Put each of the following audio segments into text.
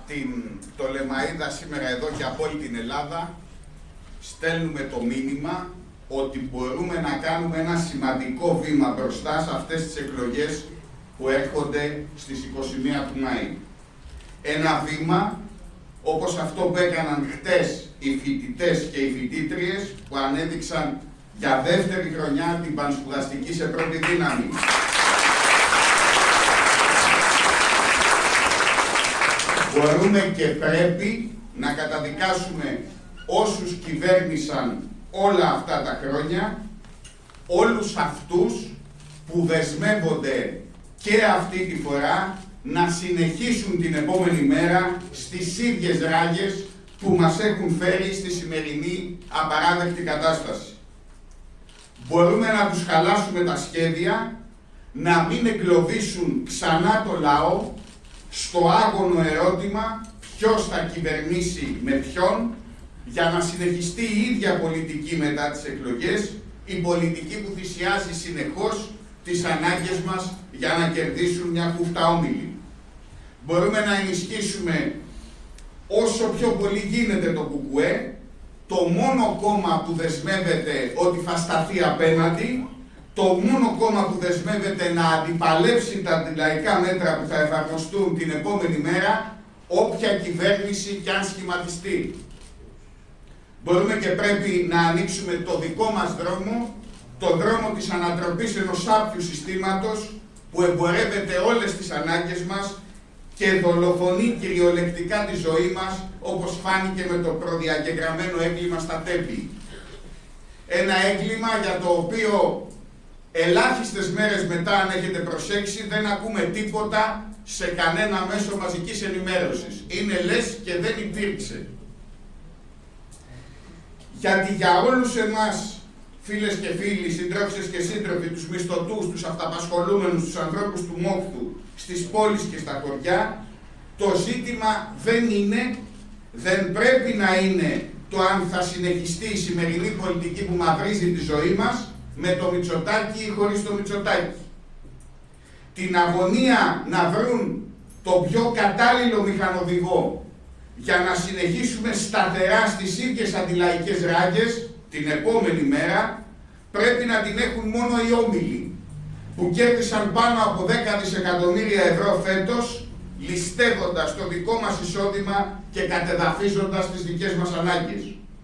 την Πτολεμαΐδα σήμερα εδώ και από όλη την Ελλάδα στέλνουμε το μήνυμα ότι μπορούμε να κάνουμε ένα σημαντικό βήμα μπροστά σε αυτές τις εκλογές που έρχονται στις 21 του Μαΐου. Ένα βήμα όπως αυτό που έκαναν χτες οι φοιτητές και οι φοιτήτριες που ανέδειξαν για δεύτερη χρονιά την πανσπουδαστική σε πρώτη δύναμη. Μπορούμε και πρέπει να καταδικάσουμε όσους κυβέρνησαν όλα αυτά τα χρόνια, όλους αυτούς που δεσμεύονται και αυτή τη φορά να συνεχίσουν την επόμενη μέρα στις ίδιες ράγες που μας έχουν φέρει στη σημερινή απαράδεκτη κατάσταση. Μπορούμε να τους χαλάσουμε τα σχέδια, να μην εγκλωβίσουν ξανά το λαό στο άγωνο ερώτημα ποιος θα κυβερνήσει με ποιον, για να συνεχιστεί η ίδια πολιτική μετά τις εκλογές, η πολιτική που θυσιάζει συνεχώς τις ανάγκες μας για να κερδίσουν μια κούφτα όμιλη. Μπορούμε να ενισχύσουμε όσο πιο πολύ γίνεται το ΚΚΕ, το μόνο κόμμα που δεσμεύεται ότι θα σταθεί απέναντι, το μόνο κόμμα που δεσμεύεται να αντιπαλέψει τα αντιλαϊκά μέτρα που θα εφαρμοστούν την επόμενη μέρα, όποια κυβέρνηση κι αν σχηματιστεί. Μπορούμε και πρέπει να ανοίξουμε το δικό μας δρόμο, το δρόμο της ανατροπής ενός άπιου συστήματος που εμπορεύεται όλες τις ανάγκες μας και δολοφονεί κυριολεκτικά τη ζωή μας, όπως φάνηκε με το προδιαγεγραμμένο έγκλημα στα Τέμπη. Ένα έγκλημα για το οποίο ελάχιστες μέρες μετά, αν έχετε προσέξει, δεν ακούμε τίποτα σε κανένα μέσο μαζικής ενημέρωσης. Είναι λες και δεν υπήρξε. Γιατί για όλους εμάς, φίλες και φίλοι, συντρόφισσες και σύντροφοι, τους μισθωτούς, τους αυταπασχολούμενους, τους ανθρώπους του μόχθου, στις πόλεις και στα χωριά, το ζήτημα δεν είναι, δεν πρέπει να είναι το αν θα συνεχιστεί η σημερινή πολιτική που μαυρίζει τη ζωή μας με το Μητσοτάκη ή χωρίς το Μητσοτάκη. Την αγωνία να βρουν το πιο κατάλληλο μηχανοδηγό για να συνεχίσουμε σταθερά στις ίδιες αντιλαϊκές ράγες την επόμενη μέρα, πρέπει να την έχουν μόνο οι όμιλοι, που κέρδισαν πάνω από 10 δισεκατομμύρια ευρώ φέτος, ληστεύοντας το δικό μας εισόδημα και κατεδαφίζοντας τις δικές μας ανάγκες.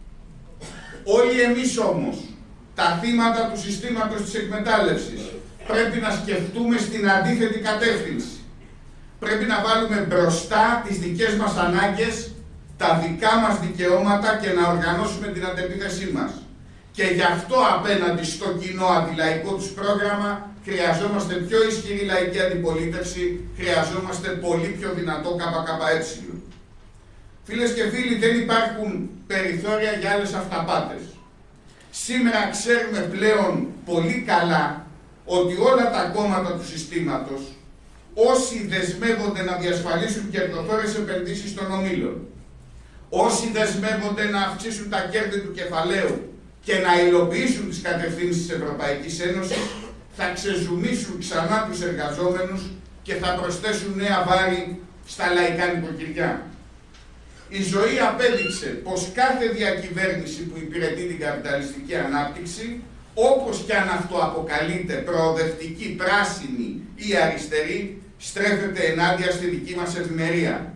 Όλοι εμείς όμως, τα θύματα του συστήματος της εκμετάλλευσης, πρέπει να σκεφτούμε στην αντίθετη κατεύθυνση. Πρέπει να βάλουμε μπροστά τις δικές μας ανάγκες, τα δικά μας δικαιώματα και να οργανώσουμε την αντεπίθεσή μας. Και γι' αυτό απέναντι στο κοινό αντιλαϊκό τους πρόγραμμα χρειαζόμαστε πιο ισχυρή λαϊκή αντιπολίτευση, χρειαζόμαστε πολύ πιο δυνατό ΚΚΕ. Φίλες και φίλοι, δεν υπάρχουν περιθώρια για άλλες αυταπάτες. Σήμερα ξέρουμε πλέον πολύ καλά ότι όλα τα κόμματα του συστήματος, όσοι δεσμεύονται να διασφαλίσουν κερδοφόρες επενδύσεις των ομίλων, όσοι δεσμεύονται να αυξήσουν τα κέρδη του κεφαλαίου και να υλοποιήσουν τις κατευθύνσεις της Ευρωπαϊκής Ένωσης, θα ξεζουμίσουν ξανά τους εργαζόμενους και θα προσθέσουν νέα βάρη στα λαϊκά νοικοκυριά. Η ζωή απέδειξε πως κάθε διακυβέρνηση που υπηρετεί την καπιταλιστική ανάπτυξη, όπως κι αν αυτό αποκαλείται προοδευτική, πράσινη ή αριστερή, στρέφεται ενάντια στη δική μας ευημερία.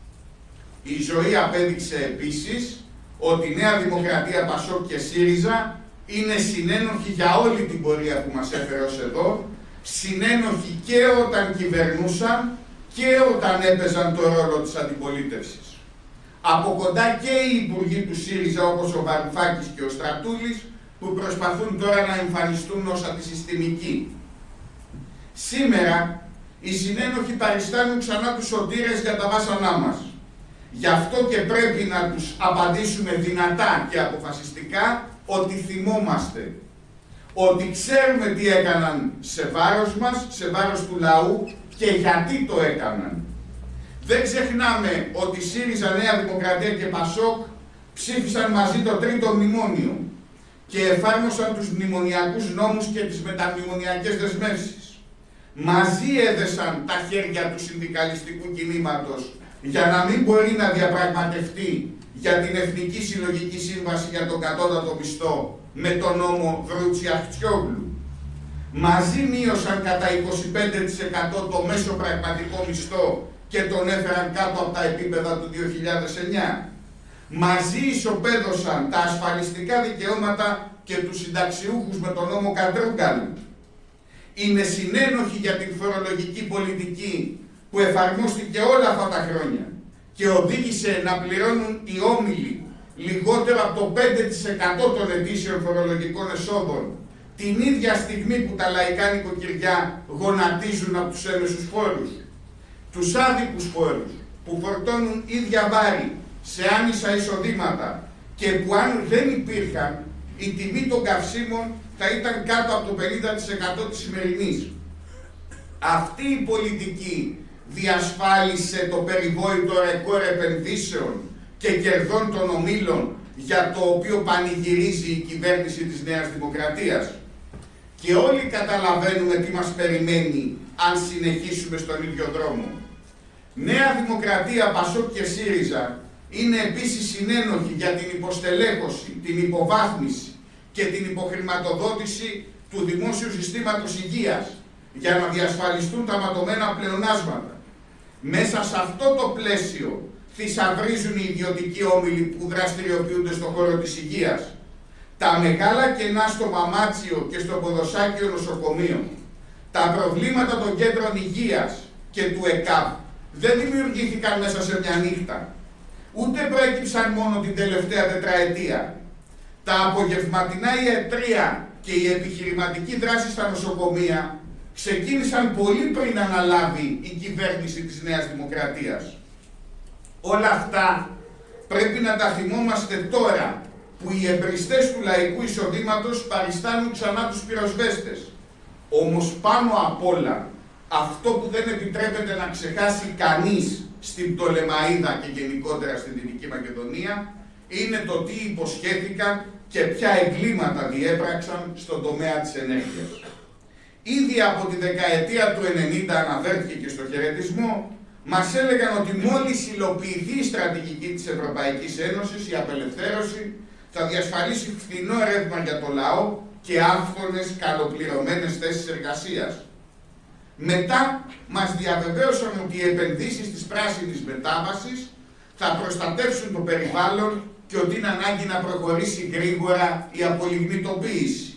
Η ζωή απέδειξε επίσης ότι η Νέα Δημοκρατία, Πασόκ και ΣΥΡΙΖΑ είναι συνένοχοι για όλη την πορεία που μας έφερε ως εδώ, συνένοχοι και όταν κυβερνούσαν και όταν έπαιζαν το ρόλο της αντιπολίτευσης. Από κοντά και οι υπουργοί του ΣΥΡΙΖΑ όπως ο Βαρουφάκης και ο Στρατούλης, που προσπαθούν τώρα να εμφανιστούν ως αντισυστημικοί. Σήμερα οι συνένοχοι παριστάνουν ξανά τους σωτήρες για τα βάσανά μας. Γι' αυτό και πρέπει να τους απαντήσουμε δυνατά και αποφασιστικά ότι θυμόμαστε. Ότι ξέρουμε τι έκαναν σε βάρος μας, σε βάρος του λαού και γιατί το έκαναν. Δεν ξεχνάμε ότι ΣΥΡΙΖΑ, Νέα Δημοκρατία και Πασόκ ψήφισαν μαζί το τρίτο μνημόνιο και εφάρμοσαν τους μνημονιακούς νόμους και τις μεταμνημονιακές δεσμεύσεις. Μαζί έδεσαν τα χέρια του συνδικαλιστικού κινήματος για να μην μπορεί να διαπραγματευτεί για την Εθνική Συλλογική Σύμβαση για τον κατώτατο μισθό με τον νόμο Βρούτσι-Αχτσιόγλου. Μαζί μείωσαν κατά 25% το μέσο πραγματικό μισθό και τον έφεραν κάτω από τα επίπεδα του 2009. Μαζί ισοπαίδωσαν τα ασφαλιστικά δικαιώματα και τους συνταξιούχους με τον νόμο Κατρούγκαλου. Είναι συνένοχοι για την φορολογική πολιτική που εφαρμόστηκε όλα αυτά τα χρόνια και οδήγησε να πληρώνουν οι όμιλοι λιγότερο από το 5% των ετήσιων φορολογικών εσόδων την ίδια στιγμή που τα λαϊκά νοικοκυριά γονατίζουν από τους έμεσους φόρους. Τους άδικους φόρους που φορτώνουν ίδια βάρη σε άνισα εισοδήματα και που αν δεν υπήρχαν η τιμή των καυσίμων θα ήταν κάτω από το 50% της σημερινής. Αυτή η πολιτική διασφάλισε το περιβόητο ρεκόρ επενδύσεων και κερδών των ομίλων για το οποίο πανηγυρίζει η κυβέρνηση της Νέας Δημοκρατίας. Και όλοι καταλαβαίνουμε τι μας περιμένει αν συνεχίσουμε στον ίδιο δρόμο. Νέα Δημοκρατία, Πασόκ και ΣΥΡΙΖΑ είναι επίσης συνένοχοι για την υποστελέχωση, την υποβάθμιση και την υποχρηματοδότηση του δημόσιου συστήματος υγείας για να διασφαλιστούν τα ματωμένα πλεονάσματα. Μέσα σε αυτό το πλαίσιο θησαυρίζουν οι ιδιωτικοί όμιλοι που δραστηριοποιούνται στον χώρο της υγείας. Τα μεγάλα κενά στο Μαμάτσιο και στο Ποδοσάκιο νοσοκομείο, τα προβλήματα των κέντρων υγείας και του ΕΚΑΒ δεν δημιουργήθηκαν μέσα σε μια νύχτα. Ούτε προέκυψαν μόνο την τελευταία τετραετία. Τα απογευματινά ιατρία και η επιχειρηματική δράση στα νοσοκομεία ξεκίνησαν πολύ πριν αναλάβει η κυβέρνηση της Νέας Δημοκρατίας. Όλα αυτά πρέπει να τα θυμόμαστε τώρα που οι εμπριστές του λαϊκού εισοδήματος παριστάνουν ξανά τους πυροσβέστες. Όμως πάνω απ' όλα, αυτό που δεν επιτρέπεται να ξεχάσει κανείς στην Πτολεμαΐδα και γενικότερα στην Δυτική Μακεδονία είναι το τι υποσχέθηκαν και ποια εγκλήματα διέπραξαν στον τομέα της ενέργειας. Ήδη από τη δεκαετία του 90 αναφέρθηκε και στο χαιρετισμό, μας έλεγαν ότι μόλις υλοποιηθεί η στρατηγική της Ευρωπαϊκής Ένωσης, η απελευθέρωση θα διασφαλίσει φθηνό ρεύμα για το λαό και άφθονες καλοπληρωμένες θέσεις εργασίας. Μετά μας διαβεβαίωσαν ότι οι επενδύσεις της πράσινης μετάβασης θα προστατεύσουν το περιβάλλον και ότι είναι ανάγκη να προχωρήσει γρήγορα η απολιγνητοποίηση.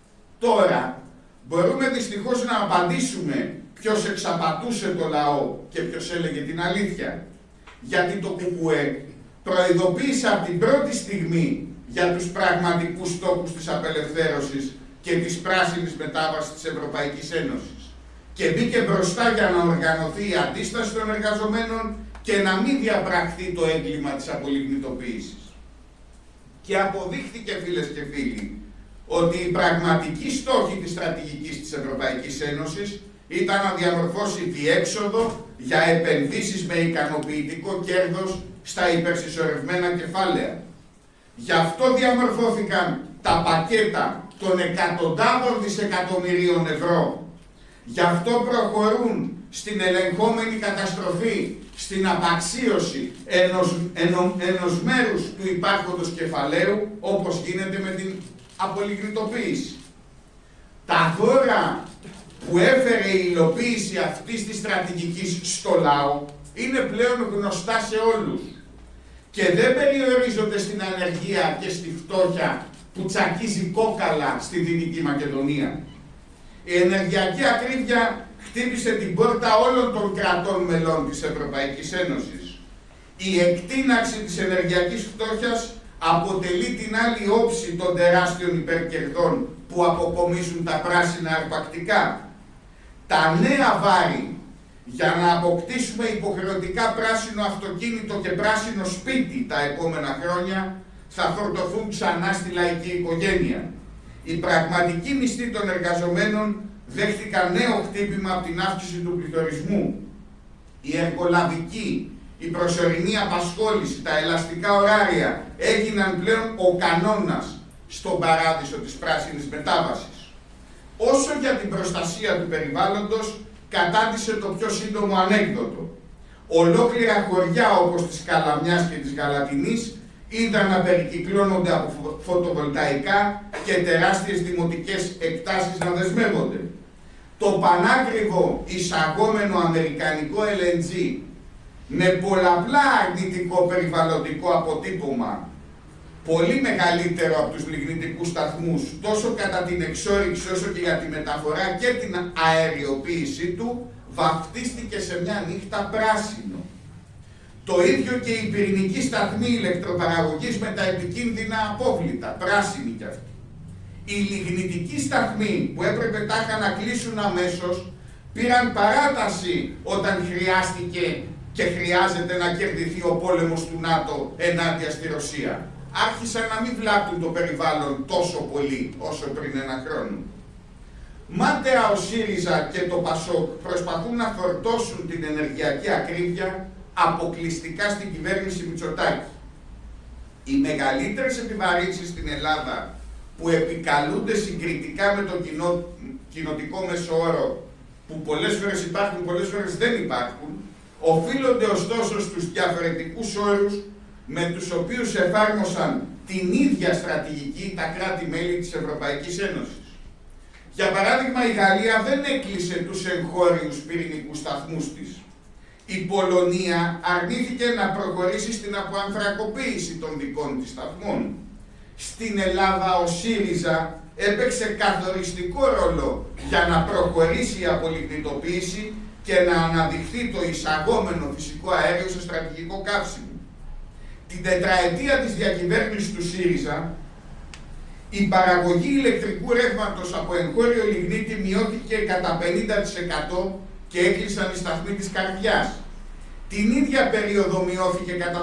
Τώρα μπορούμε δυστυχώς να απαντήσουμε ποιος εξαπατούσε το λαό και ποιος έλεγε την αλήθεια. Γιατί το ΚΚΕ προειδοποίησε από την πρώτη στιγμή για τους πραγματικούς στόχους της απελευθέρωσης και της πράσινης μετάβασης της Ευρωπαϊκής Ένωσης και μπήκε μπροστά για να οργανωθεί η αντίσταση των εργαζομένων και να μην διαπραχθεί το έγκλημα της απολιγνητοποίησης. Και αποδείχθηκε, φίλες και φίλοι, ότι οι πραγματικοί στόχοι της στρατηγικής της Ευρωπαϊκής Ένωσης ήταν να διαμορφώσει διέξοδο για επενδύσεις με ικανοποιητικό κέρδος στα υπερσυσσωρευμένα κεφάλαια. Γι' αυτό διαμορφώθηκαν τα πακέτα των εκατοντάδων δισεκατομμυρίων ευρώ. Γι' αυτό προχωρούν στην ελεγχόμενη καταστροφή, στην απαξίωση ενός μέρους του υπάρχοντος κεφαλαίου, όπως γίνεται με την απολιγνητοποίηση. Τα δώρα που έφερε η υλοποίηση αυτής της στρατηγικής στο λαό είναι πλέον γνωστά σε όλους και δεν περιορίζονται στην ανεργία και στη φτώχεια που τσακίζει κόκαλα στη Δυτική Μακεδονία. Η ενεργειακή ακρίβεια χτύπησε την πόρτα όλων των κρατών μελών της Ευρωπαϊκής Ένωσης. Η εκτείναξη της ενεργειακής φτώχειας αποτελεί την άλλη όψη των τεράστιων υπερκερδών που αποκομίζουν τα πράσινα αρπακτικά. Τα νέα βάρη για να αποκτήσουμε υποχρεωτικά πράσινο αυτοκίνητο και πράσινο σπίτι τα επόμενα χρόνια θα φορτωθούν ξανά στη λαϊκή οικογένεια. Οι πραγματικοί μισθοί των εργαζομένων δέχτηκαν νέο χτύπημα από την αύξηση του πληθωρισμού. Η εργολαβική, η προσωρινή απασχόληση, τα ελαστικά ωράρια έγιναν πλέον ο κανόνας στον παράδεισο της πράσινης μετάβασης. Όσο για την προστασία του περιβάλλοντος, κατάντησε το πιο σύντομο ανέκδοτο. Ολόκληρα χωριά όπως της Καλαμιάς και της Γαλατινής είδαν να περικυκλώνονται από φωτοβολταϊκά και τεράστιες δημοτικές εκτάσεις να δεσμεύονται. Το πανάκριβο εισαγόμενο αμερικανικό LNG με πολλαπλά αρνητικό περιβαλλοντικό αποτύπωμα, πολύ μεγαλύτερο από τους λιγνητικούς σταθμούς, τόσο κατά την εξόρυξη όσο και για τη μεταφορά και την αεριοποίησή του, βαφτίστηκε σε μια νύχτα πράσινο. Το ίδιο και η πυρηνική σταθμή ηλεκτροπαραγωγής με τα επικίνδυνα απόβλητα, πράσινη κι αυτή. Οι λιγνητικοί σταθμοί που έπρεπε τάχα να κλείσουν αμέσως, πήραν παράταση όταν χρειάστηκε και χρειάζεται να κερδιθεί ο πόλεμος του ΝΑΤΟ ενάντια στη Ρωσία. Άρχισαν να μην βλάπτουν το περιβάλλον τόσο πολύ όσο πριν ένα χρόνο. Μάταια ο ΣΥΡΙΖΑ και το ΠΑΣΟΚ προσπαθούν να φορτώσουν την ενεργειακή ακρίβεια αποκλειστικά στην κυβέρνηση Μητσοτάκη. Οι μεγαλύτερες επιβαρύνσεις στην Ελλάδα που επικαλούνται συγκριτικά με τον κοινοτικό μέσο όρο, που πολλές φορές υπάρχουν, πολλές φορές δεν υπάρχουν, οφείλονται ωστόσο στους διαφορετικούς όρους με τους οποίους εφάρμοσαν την ίδια στρατηγική τα κράτη-μέλη της Ευρωπαϊκής Ένωσης. Για παράδειγμα, η Γαλλία δεν έκλεισε τους εγχώριους πυρηνικούς σταθμούς της. Η Πολωνία αρνήθηκε να προχωρήσει στην αποανθρακοποίηση των δικών της σταθμών. Στην Ελλάδα ο ΣΥΡΙΖΑ έπαιξε καθοριστικό ρόλο για να προχωρήσει η απολιγνητοποίηση και να αναδειχθεί το εισαγόμενο φυσικό αέριο σε στρατηγικό καύσιμο. Την τετραετία της διακυβέρνησης του ΣΥΡΙΖΑ, η παραγωγή ηλεκτρικού ρεύματος από εγχώριο λιγνίτη μειώθηκε κατά 50% και έκλεισαν οι σταθμοί της Καρδιάς. Την ίδια περίοδο μειώθηκε κατά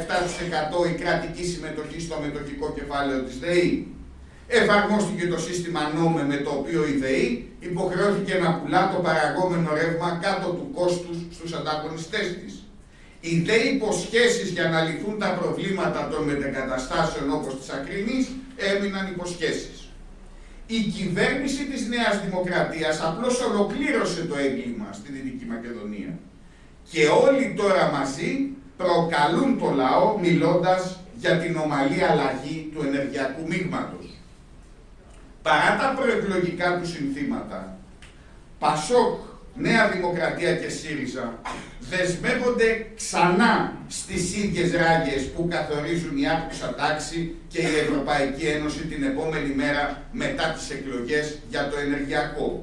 17% η κρατική συμμετοχή στο μετοχικό κεφάλαιο της ΔΕΗ. Εφαρμόστηκε το σύστημα νόμε με το οποίο η ΔΕΗ υποχρεώθηκε να πουλά το παραγόμενο ρεύμα κάτω του κόστους στους ανταγωνιστές της. Οι δε υποσχέσεις για να λυθούν τα προβλήματα των μετεγκαταστάσεων όπως της Ακρινής έμειναν υποσχέσεις. Η κυβέρνηση της Νέας Δημοκρατίας απλώς ολοκλήρωσε το έγκλημα στη Δυτική Μακεδονία. Και όλοι τώρα μαζί προκαλούν το λαό μιλώντας για την ομαλή αλλαγή του ενεργειακού μείγματος. Παρά τα προεκλογικά του συνθήματα, ΠΑΣΟΚ, Νέα Δημοκρατία και ΣΥΡΙΖΑ δεσμεύονται ξανά στις ίδιες ράγες που καθορίζουν η άρχουσα τάξη και η Ευρωπαϊκή Ένωση την επόμενη μέρα μετά τις εκλογές για το ενεργειακό.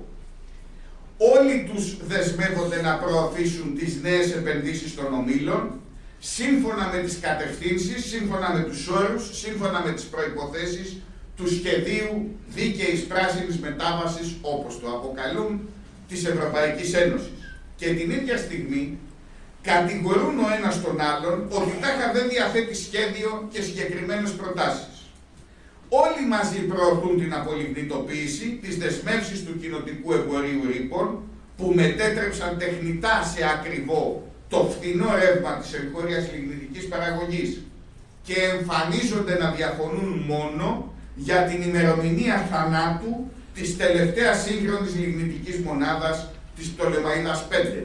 Όλοι τους δεσμεύονται να προωθήσουν τις νέες επενδύσεις των ομίλων, σύμφωνα με τις κατευθύνσεις, σύμφωνα με τους όρους, σύμφωνα με τις προϋποθέσεις του σχεδίου δίκαιης πράσινης μετάβασης, όπως το αποκαλούν, της Ευρωπαϊκής Ένωσης. Και την ίδια στιγμή κατηγορούν ο ένας τον άλλον ότι τάχα δεν διαθέτει σχέδιο και συγκεκριμένες προτάσεις. Όλοι μαζί προωθούν την απολιγνητοποίηση, τις δεσμεύσεις του κοινοτικού εμπορίου ρήπων, που μετέτρεψαν τεχνητά σε ακριβό το φθηνό ρεύμα της εγχώριας λιγνητικής παραγωγής και εμφανίζονται να διαφωνούν μόνο για την ημερομηνία θανάτου της τελευταίας σύγχρονης λιγνητικής μονάδας της Πτολεμαΐδας 5.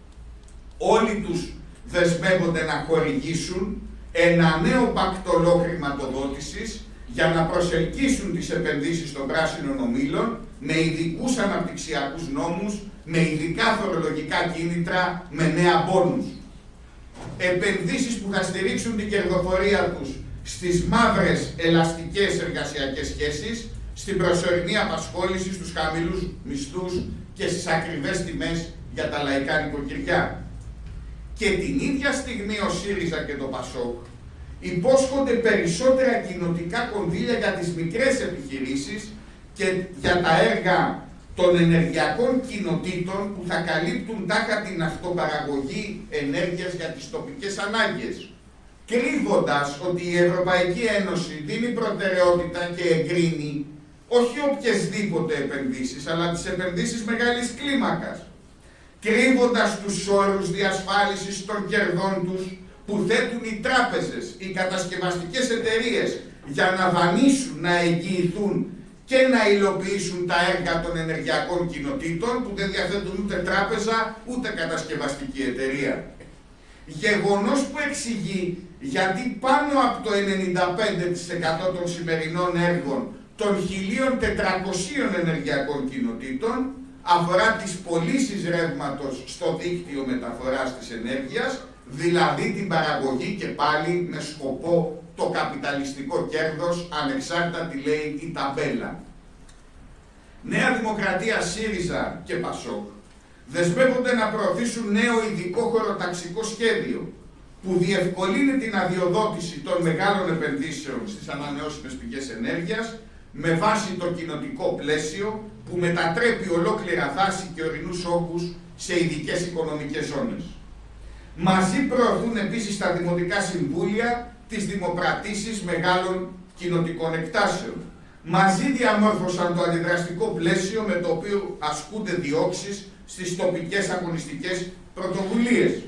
Όλοι τους δεσμεύονται να χορηγήσουν ένα νέο πακτολό χρηματοδότησης για να προσελκύσουν τις επενδύσεις των πράσινων ομίλων με ειδικούς αναπτυξιακούς νόμους, με ειδικά φορολογικά κίνητρα, με νέα μπόνους. Επενδύσεις που θα στηρίξουν την κερδοφορία τους στις μαύρες ελαστικές εργασιακές σχέσεις, στην προσωρινή απασχόληση, στους χαμηλούς μισθούς και στις ακριβές τιμές για τα λαϊκά νοικοκυριά. Και την ίδια στιγμή ο ΣΥΡΙΖΑ και το ΠΑΣΟΚ υπόσχονται περισσότερα κοινοτικά κονδύλια για τις μικρές επιχειρήσεις και για τα έργα των ενεργειακών κοινοτήτων που θα καλύπτουν τάχα την αυτοπαραγωγή ενέργειας για τις τοπικές ανάγκες, κρύβοντας ότι η Ευρωπαϊκή Ένωση δίνει προτεραιότητα και εγκρίνει όχι οποιασδήποτε επενδύσεις, αλλά τις επενδύσεις μεγάλης κλίμακας, κρύβοντας τους όρους διασφάλισης των κερδών τους που θέτουν οι τράπεζες, οι κατασκευαστικές εταιρείες για να δανείσουν, να εγγυηθούν και να υλοποιήσουν τα έργα των ενεργειακών κοινοτήτων που δεν διαθέτουν ούτε τράπεζα ούτε κατασκευαστική εταιρεία. Γεγονός που εξηγεί γιατί πάνω από το 95% των σημερινών έργων των 1.400 ενεργειακών κοινοτήτων αφορά τις πωλήσεις ρεύματος στο δίκτυο μεταφοράς της ενέργειας, δηλαδή την παραγωγή και πάλι με σκοπό το καπιταλιστικό κέρδος, ανεξάρτητα τι λέει η ταμπέλα. Νέα Δημοκρατία, ΣΥΡΙΖΑ και ΠΑΣΟΚ δεσμεύονται να προωθήσουν νέο ειδικό χωροταξικό σχέδιο που διευκολύνει την αδειοδότηση των μεγάλων επενδύσεων στις ανανεώσιμες πηγές ενέργειας με βάση το κοινοτικό πλαίσιο που μετατρέπει ολόκληρα δάση και ορεινούς όγκους σε ειδικές οικονομικές ζώνες. Μαζί προωθούν επίσης τα δημοτικά συμβούλια τις δημοπρατήσεις μεγάλων κοινοτικών εκτάσεων. Μαζί διαμόρφωσαν το αντιδραστικό πλαίσιο με το οποίο ασκούνται διώξεις στις τοπικές αγωνιστικές πρωτοβουλίες.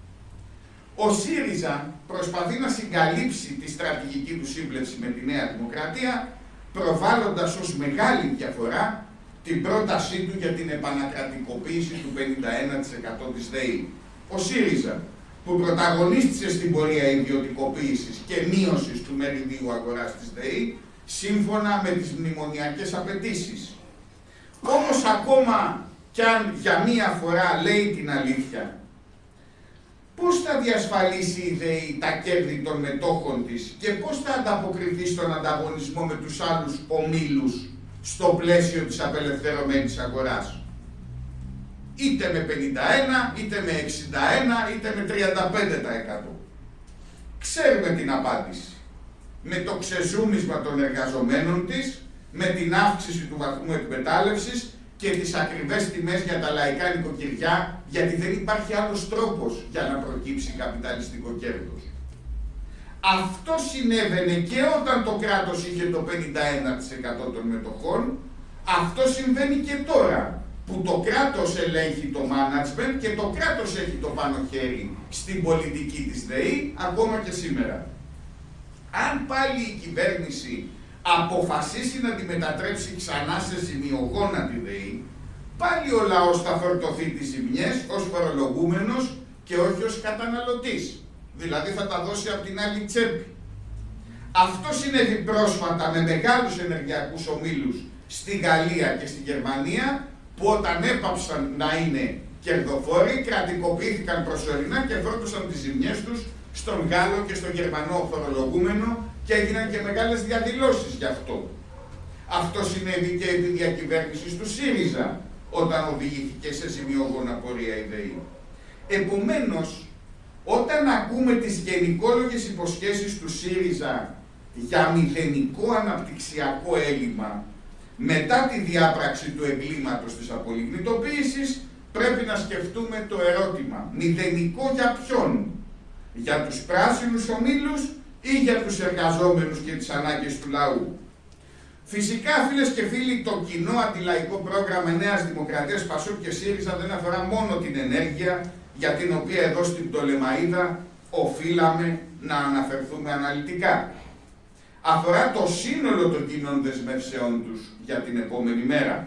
Ο ΣΥΡΙΖΑ προσπαθεί να συγκαλύψει τη στρατηγική του σύμπλευση με τη Νέα Δημοκρατία, προβάλλοντας ως μεγάλη διαφορά την πρότασή του για την επανακρατικοποίηση του 51% της ΔΕΗ. Ο ΣΥΡΙΖΑ, που πρωταγωνίστησε στην πορεία ιδιωτικοποίησης και μείωσης του μεριδίου αγοράς της ΔΕΗ, σύμφωνα με τις μνημονιακές απαιτήσεις. Όμως ακόμα κι αν για μία φορά λέει την αλήθεια, πώς θα διασφαλίσει η ΔΕΗ τα κέρδη των μετόχων της και πώς θα ανταποκριθεί στον ανταγωνισμό με τους άλλους ομίλους στο πλαίσιο της απελευθερωμένης αγοράς? Είτε με 51, είτε με 61, είτε με 35%. Ξέρουμε την απάντηση. Με το ξεζούμισμα των εργαζομένων της, με την αύξηση του βαθμού εκμετάλλευσης και τις ακριβές τιμές για τα λαϊκά νοικοκυριά, γιατί δεν υπάρχει άλλος τρόπος για να προκύψει καπιταλιστικό κέρδος. Αυτό συνέβαινε και όταν το κράτος είχε το 51% των μετοχών, αυτό συμβαίνει και τώρα, που το κράτος ελέγχει το management και το κράτος έχει το πάνω χέρι στην πολιτική της ΔΕΗ, ακόμα και σήμερα. Αν πάλι η κυβέρνηση αποφασίσει να τη μετατρέψει ξανά σε ζημιογόνα τη ΔΕΗ, πάλι ο λαός θα φορτωθεί τις ζημιές ως φορολογούμενος και όχι ως καταναλωτής. Δηλαδή θα τα δώσει από την άλλη τσέπη. Αυτό συνέβη πρόσφατα με μεγάλους ενεργειακούς ομίλους στη Γαλλία και στη Γερμανία, που όταν έπαψαν να είναι κερδοφόροι, κρατικοποιήθηκαν προσωρινά και φόρτωσαν τις ζημιές τους στον Γάλλο και στον Γερμανό φορολογούμενο και έγιναν και μεγάλες διαδηλώσεις γι' αυτό. Αυτό συνέβη και επί διακυβέρνησης του ΣΥΡΙΖΑ, όταν οδηγήθηκε σε ζημιογόνα πορεία η ΔΕΗ. Επομένως, όταν ακούμε τις γενικόλογες υποσχέσεις του ΣΥΡΙΖΑ για μηδενικό αναπτυξιακό έλλειμμα μετά τη διάπραξη του εγκλήματος της απολιγνητοποίησης, πρέπει να σκεφτούμε το ερώτημα: μηδενικό για ποιον? Για τους πράσινους ομίλους ή για τους εργαζόμενους και τις ανάγκες του λαού? Φυσικά, φίλες και φίλοι, το κοινό αντιλαϊκό πρόγραμμα Νέας Δημοκρατίας, ΠΑΣΟΚ και ΣΥΡΙΖΑ δεν αφορά μόνο την ενέργεια, για την οποία εδώ στην Πτολεμαΐδα οφείλαμε να αναφερθούμε αναλυτικά. Αφορά το σύνολο των κοινών δεσμεύσεών τους για την επόμενη μέρα.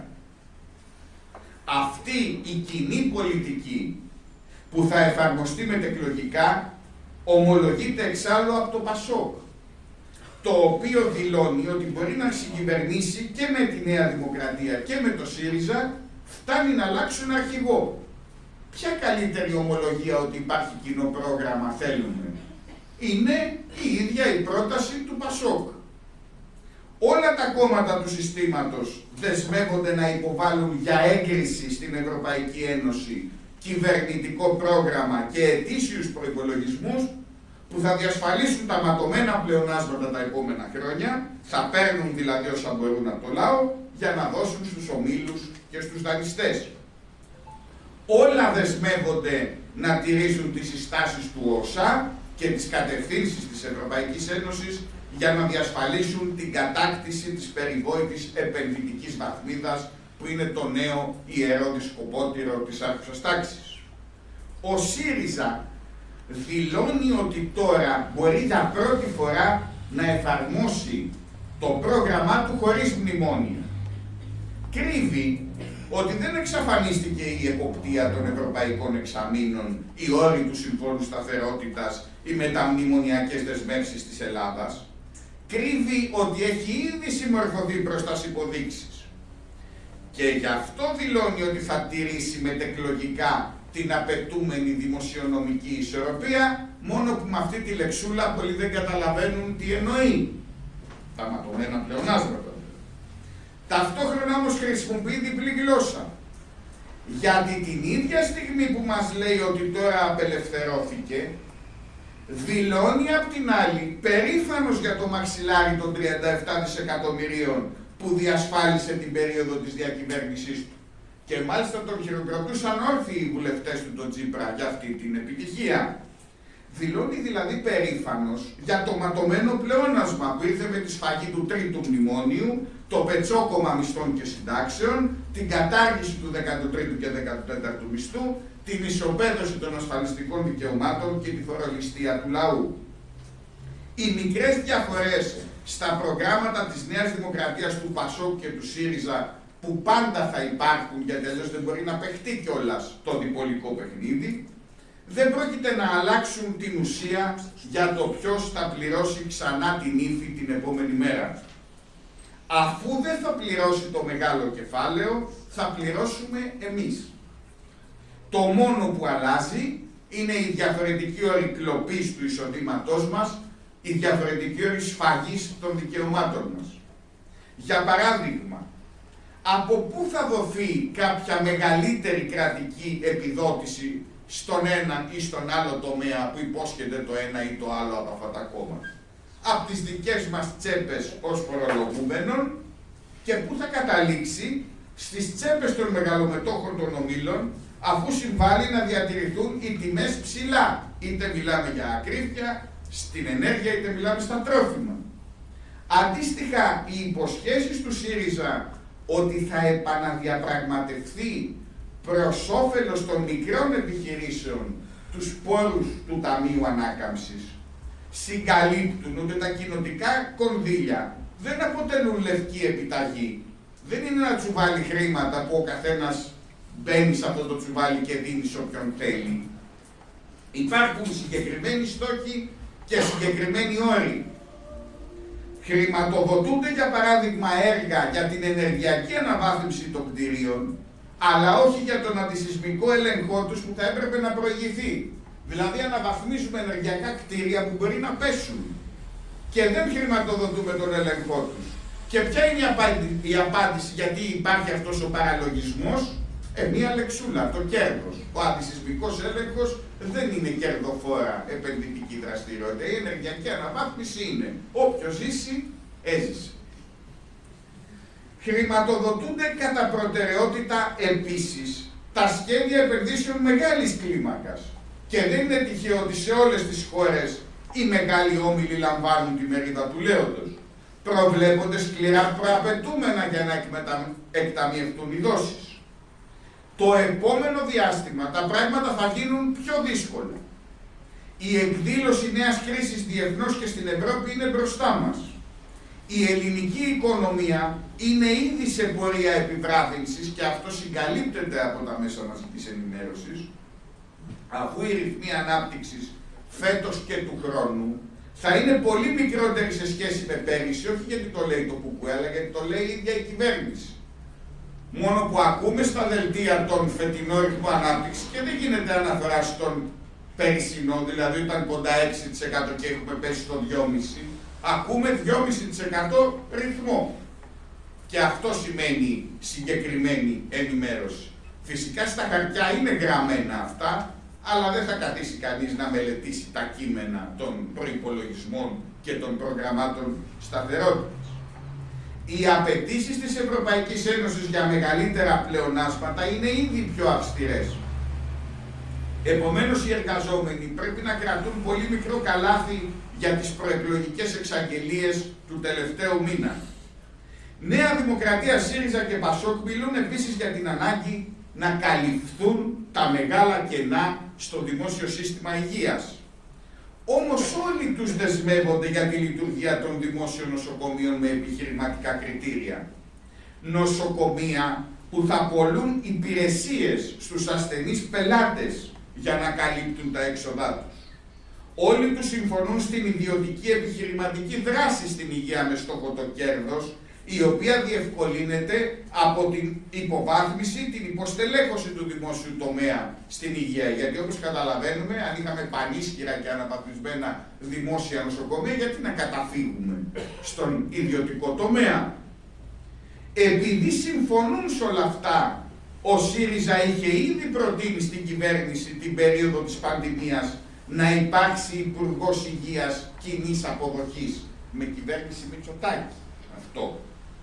Αυτή η κοινή πολιτική που θα εφαρμοστεί μετεκλογικά ομολογείται εξάλλου από το ΠΑΣΟΚ, το οποίο δηλώνει ότι μπορεί να συγκυβερνήσει και με τη Νέα Δημοκρατία και με το ΣΥΡΙΖΑ, φτάνει να αλλάξουν αρχηγό. Ποια καλύτερη ομολογία ότι υπάρχει κοινό πρόγραμμα θέλουμε? Είναι η ίδια η πρόταση του ΠΑΣΟΚ. Όλα τα κόμματα του συστήματος δεσμεύονται να υποβάλουν για έγκριση στην Ευρωπαϊκή Ένωση κυβερνητικό πρόγραμμα και ετήσιους προϋπολογισμούς που θα διασφαλίσουν τα ματωμένα πλεονάσματα τα επόμενα χρόνια, θα παίρνουν δηλαδή όσα μπορούν από το λαό για να δώσουν στους ομίλους και στους δανειστές. Όλα δεσμεύονται να τηρήσουν τις συστάσεις του ΟΣΑ και τις κατευθύνσεις της Ευρωπαϊκής Ένωσης για να διασφαλίσουν την κατάκτηση της περιβόητης επενδυτικής βαθμίδας που είναι το νέο ιερό δισκοπότηρο της άρχουσας τάξης. Ο ΣΥΡΙΖΑ δηλώνει ότι τώρα μπορεί για πρώτη φορά να εφαρμόσει το πρόγραμμά του χωρίς μνημόνια. Κρύβει ότι δεν εξαφανίστηκε η εποπτεία των ευρωπαϊκών εξαμήνων, οι όροι του Συμφώνου Σταθερότητας, οι μεταμνημονιακές δεσμεύσεις της Ελλάδας. Κρύβει ότι έχει ήδη συμμορφωθεί προς τις υποδείξεις. Και γι' αυτό δηλώνει ότι θα τηρήσει μετεκλογικά την απαιτούμενη δημοσιονομική ισορροπία, μόνο που με αυτή τη λεξούλα πολλοί δεν καταλαβαίνουν τι εννοεί. Τα ματωμένα πλεονάσματα. Ταυτόχρονα όμως χρησιμοποιεί διπλή γλώσσα. Γιατί την ίδια στιγμή που μας λέει ότι τώρα απελευθερώθηκε, δηλώνει απ' την άλλη περήφανος για το μαξιλάρι των 37 δισεκατομμυρίων που διασφάλισε την περίοδο της διακυβέρνησής του. Και μάλιστα τον χειροκροτούσαν όρθιοι οι βουλευτές του τον Τσίπρα για αυτή την επιτυχία. Δηλώνει δηλαδή περήφανος για το ματωμένο πλεόνασμα που ήρθε με τη σφαγή του τρίτου μνημόνιου, το πετσόκομμα μισθών και συντάξεων, την κατάργηση του 13ου και 14ου μισθού, την ισοπαίδωση των ασφαλιστικών δικαιωμάτων και τη φορολιστία του λαού. Οι μικρές διαφορές στα προγράμματα της Νέας Δημοκρατίας, του ΠΑΣΟΚ και του ΣΥΡΙΖΑ, που πάντα θα υπάρχουν, γιατί αλλιώς δεν μπορεί να παιχτεί κιόλας το διπολικό παιχνίδι, δεν πρόκειται να αλλάξουν την ουσία για το ποιος θα πληρώσει ξανά την ύφη την επόμενη μέρα. Αφού δεν θα πληρώσει το μεγάλο κεφάλαιο, θα πληρώσουμε εμείς. Το μόνο που αλλάζει είναι η διαφορετική όρη κλοπής του εισοδήματός μας, η διαφορετική όρη σφαγής των δικαιωμάτων μας. Για παράδειγμα, από πού θα δοθεί κάποια μεγαλύτερη κρατική επιδότηση στον έναν ή στον άλλο τομέα που υπόσχεται το ένα ή το άλλο από αυτά τα κόμματα? Από τις δικές μας τσέπες ως φορολογούμενων, και πού θα καταλήξει? Στις τσέπες των μεγαλομετόχων των ομίλων, αφού συμβάλλει να διατηρηθούν οι τιμές ψηλά. Είτε μιλάμε για ακρίβεια στην ενέργεια, είτε μιλάμε στα τρόφιμα. Αντίστοιχα, οι υποσχέσεις του ΣΥΡΙΖΑ ότι θα επαναδιαπραγματευτεί προς όφελος των μικρών επιχειρήσεων τους πόρους του Ταμείου Ανάκαμψης, συγκαλύπτουν ότι τα κοινοτικά κονδύλια δεν αποτελούν λευκή επιταγή. Δεν είναι ένα τσουβάλι χρήματα που ο καθένας μπαίνει σε αυτό το τσουβάλι και δίνει σε όποιον θέλει. Υπάρχουν συγκεκριμένοι στόχοι και συγκεκριμένοι όροι. Χρηματοδοτούνται για παράδειγμα έργα για την ενεργειακή αναβάθμιση των κτηρίων, αλλά όχι για τον αντισυσμικό έλεγχό τους που θα έπρεπε να προηγηθεί. Δηλαδή αναβαθμίζουμε ενεργειακά κτίρια που μπορεί να πέσουν και δεν χρηματοδοτούμε τον έλεγχό τους. Και ποια είναι η απάντηση γιατί υπάρχει αυτός ο παραλογισμός? Μία λεξούλα, το κέρδος. Ο αντισυσμικός έλεγχος δεν είναι κερδοφόρα επενδυτική δραστηριότητα. Η ενεργειακή αναβάθμιση είναι. Όποιος ζήσει, έζησε. Χρηματοδοτούνται κατά προτεραιότητα επίσης τα σχέδια επενδύσεων μεγάλης κλίμακας. Και δεν είναι τυχαίο ότι σε όλες τις χώρες οι μεγάλοι όμιλοι λαμβάνουν τη μερίδα του λέοντος. Προβλέπονται σκληρά προαπαιτούμενα για να εκταμιευτούν οι δόσεις. Το επόμενο διάστημα τα πράγματα θα γίνουν πιο δύσκολα. Η εκδήλωση νέας κρίσης διεθνώς και στην Ευρώπη είναι μπροστά μας. Η ελληνική οικονομία είναι ήδη σε πορεία επιβράδυνσης και αυτό συγκαλύπτεται από τα μέσα μαζικής ενημέρωσης, αφού οι ρυθμοί ανάπτυξης φέτος και του χρόνου θα είναι πολύ μικρότεροι σε σχέση με πέρυσι, όχι γιατί το λέει το ΚΚΕ, αλλά γιατί το λέει η ίδια η κυβέρνηση. Μόνο που ακούμε στα δελτία τον φετινό ρυθμό ανάπτυξη και δεν γίνεται αναφορά στον περσινό, δηλαδή ήταν κοντά 6% και έχουμε πέσει στο 2,5%. Ακούμε 2,5% ρυθμό. Και αυτό σημαίνει συγκεκριμένη ενημέρωση. Φυσικά στα χαρτιά είναι γραμμένα αυτά, αλλά δεν θα καθίσει κανείς να μελετήσει τα κείμενα των προϋπολογισμών και των προγραμμάτων σταθερότητας. Οι απαιτήσεις της Ευρωπαϊκής Ένωσης για μεγαλύτερα πλεονάσματα είναι ήδη πιο αυστηρές. Επομένως, οι εργαζόμενοι πρέπει να κρατούν πολύ μικρό καλάθι για τις προεκλογικές εξαγγελίες του τελευταίου μήνα. Νέα Δημοκρατία, ΣΥΡΙΖΑ και ΠΑΣΟΚ μιλούν επίσης για την ανάγκη να καλυφθούν τα μεγάλα κενά στο δημόσιο σύστημα υγείας. Όμως όλοι τους δεσμεύονται για τη λειτουργία των δημόσιων νοσοκομείων με επιχειρηματικά κριτήρια. Νοσοκομεία που θα πωλούν υπηρεσίες στους ασθενείς πελάτες για να καλύπτουν τα έξοδά τους. Όλοι τους συμφωνούν στην ιδιωτική επιχειρηματική δράση στην υγεία με στόχο το κέρδος, η οποία διευκολύνεται από την υποβάθμιση, την υποστελέχωση του δημόσιου τομέα στην υγεία. Γιατί όπως καταλαβαίνουμε, αν είχαμε πανίσχυρα και αναβαθμισμένα δημόσια νοσοκομεία, γιατί να καταφύγουμε στον ιδιωτικό τομέα. Επειδή συμφωνούν σε όλα αυτά, ο ΣΥΡΙΖΑ είχε ήδη προτείνει στην κυβέρνηση την περίοδο της πανδημίας να υπάρξει Υπουργός Υγείας κοινής αποδοχής με κυβέρνηση Μητσοτάκη. Αυτό.